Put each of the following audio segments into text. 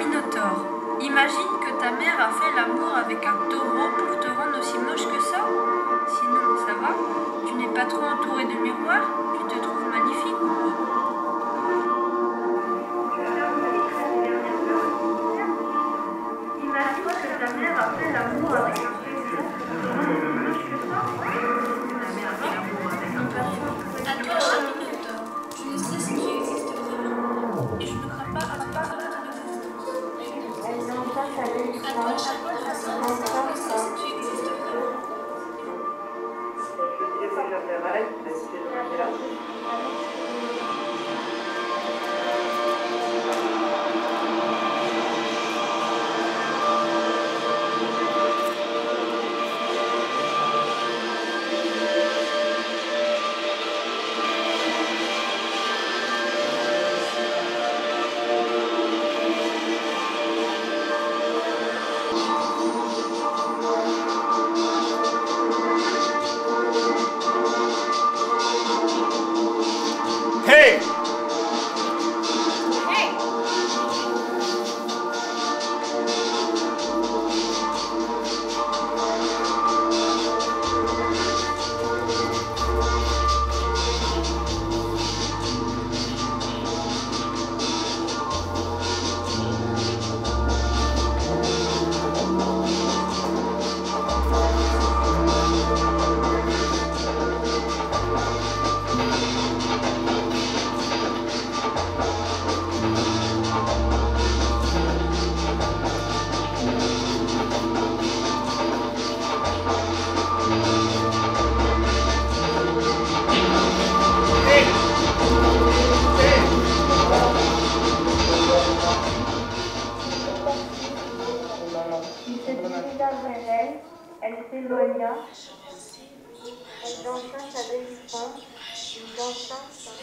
Minotaure, imagine que ta mère a fait l'amour avec un taureau pour te rendre aussi moche que ça. Sinon, ça va? Tu n'es pas trop entouré de miroirs? Tu te trouves magnifique ou quoi? Imagine que ta mère a fait l'amour avec un taureau pour te rendre aussi moche que ça. À toi, Minotaure, je ne sais ce qui existe vraiment, et je ne crois pas à part de l'existence. À toi, Chapeau, je ne sais ce qui existe vraiment. Hey! Il se dirigea vers elle, elle s'éloigna, elle dansa sa belle femme, il dansa sa...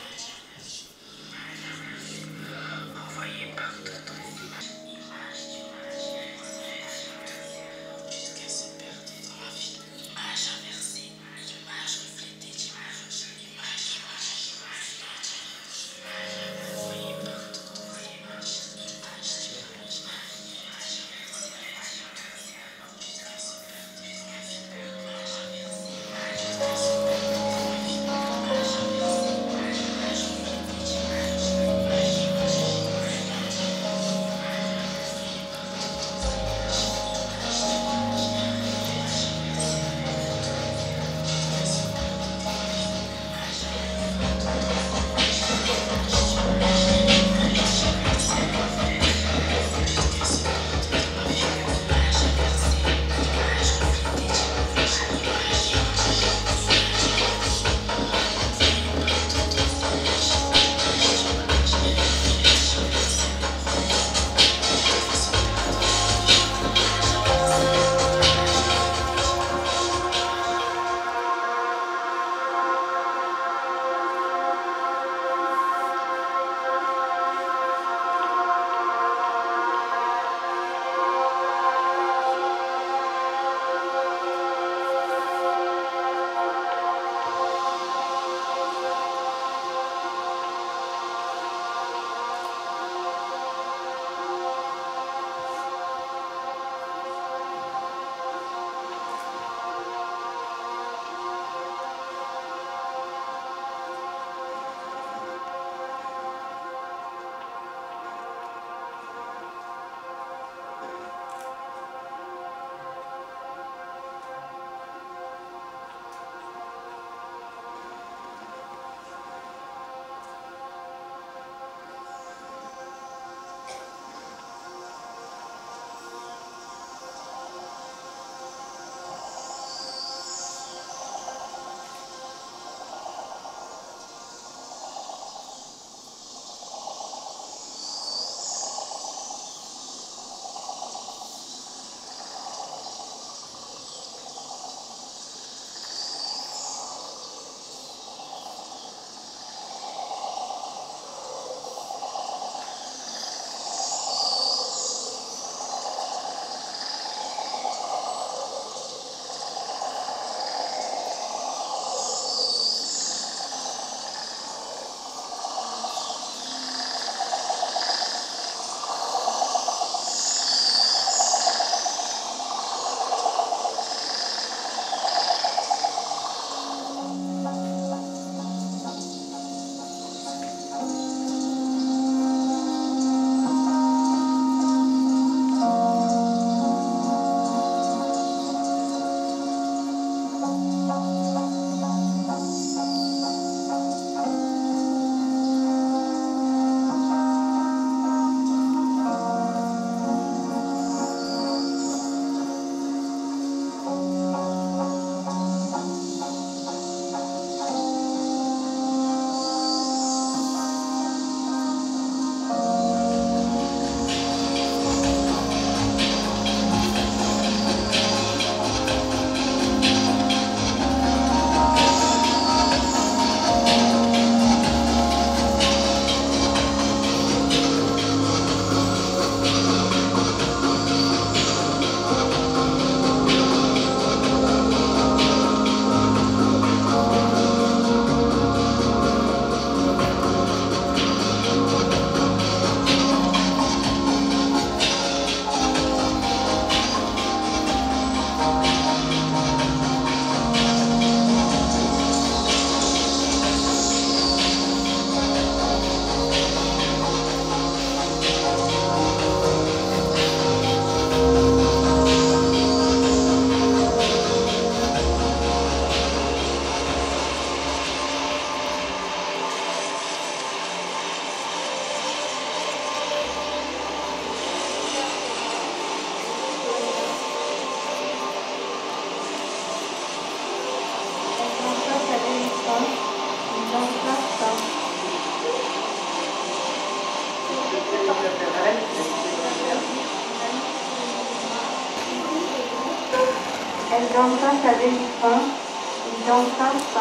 Elle dansa sa délivrance, il dansa sa...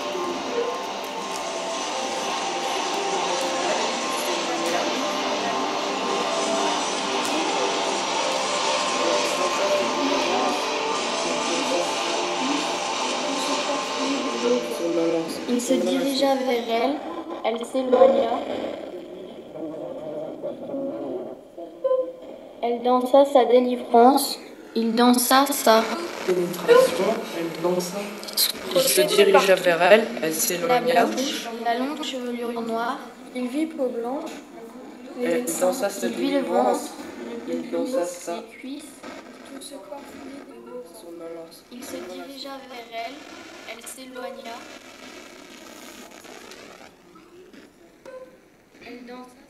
Il se dirigea vers elle s'éloigna. Elle dansa sa délivrance, il dansa sa pénétration, elle dansa. Il se dirigea vers elle s'éloigna. la longue chevelure noire, il vit peau blanche, Elle dansa sa il vit le ventre, délivrance, il dansa sa... les cuisses, tout ce corps fluide de somnolence. Il se dirigea vers elle s'éloigna. Elle dansa